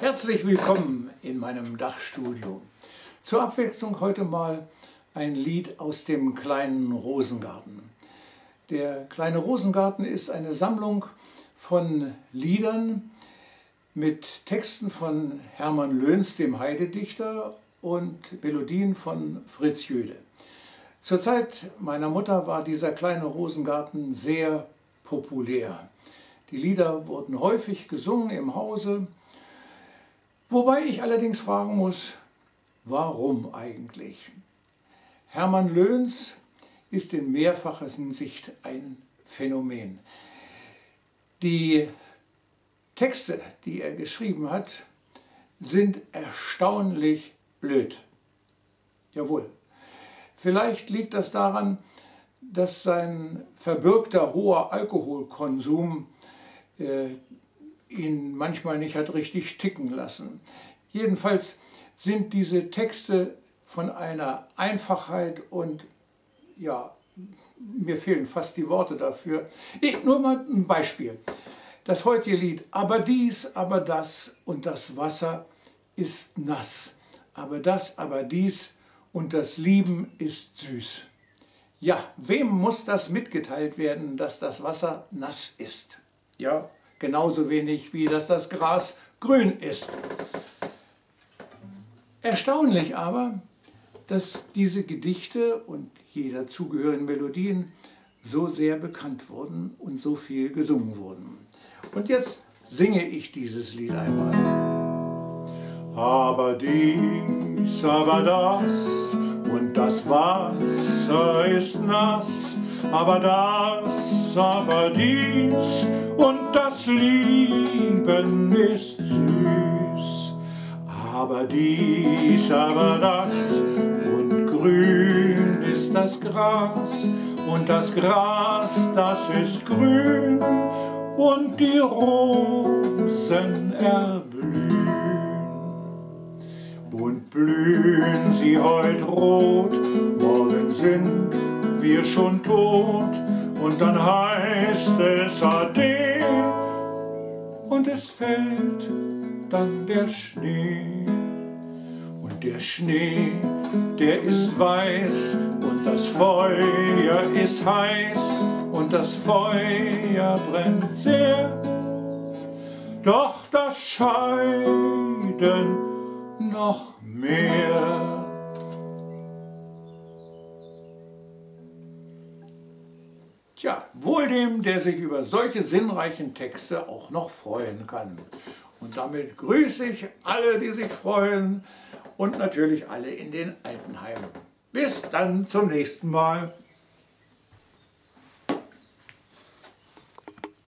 Herzlich willkommen in meinem Dachstudio. Zur Abwechslung heute mal ein Lied aus dem kleinen Rosengarten. Der kleine Rosengarten ist eine Sammlung von Liedern mit Texten von Hermann Löns, dem Heidedichter, und Melodien von Fritz Jöde. Zur Zeit meiner Mutter war dieser kleine Rosengarten sehr populär. Die Lieder wurden häufig gesungen im Hause, wobei ich allerdings fragen muss, warum eigentlich? Hermann Löns ist in mehrfacher Hinsicht ein Phänomen. Die Texte, die er geschrieben hat, sind erstaunlich blöd. Jawohl. Vielleicht liegt das daran, dass sein verbürgter hoher Alkoholkonsum ihn manchmal nicht hat richtig ticken lassen. Jedenfalls sind diese Texte von einer Einfachheit und ja, mir fehlen fast die Worte dafür. Nur mal ein Beispiel. Das heutige Lied: Aber dies, aber das und das Wasser ist nass. Aber das, aber dies und das Lieben ist süß. Ja, wem muss das mitgeteilt werden, dass das Wasser nass ist? Ja, genauso wenig wie dass das Gras grün ist. Erstaunlich aber, dass diese Gedichte und die dazugehörigen Melodien so sehr bekannt wurden und so viel gesungen wurden. Und jetzt singe ich dieses Lied einmal. Aber dies, aber das und das Wasser ist nass, aber das, aber dies und das Lieben ist süß. Aber dies, aber das und grün ist das Gras und das Gras, das ist grün und die Rosen erblühen. Und blühen sie heut rot, morgen sind wir schon tot, und dann heißt es Ade, und es fällt dann der Schnee. Und der Schnee, der ist weiß, und das Feuer ist heiß, und das Feuer brennt sehr, doch das Scheiden noch mehr. Tja, wohl dem, der sich über solche sinnreichen Texte auch noch freuen kann. Und damit grüße ich alle, die sich freuen, und natürlich alle in den Altenheimen. Bis dann zum nächsten Mal.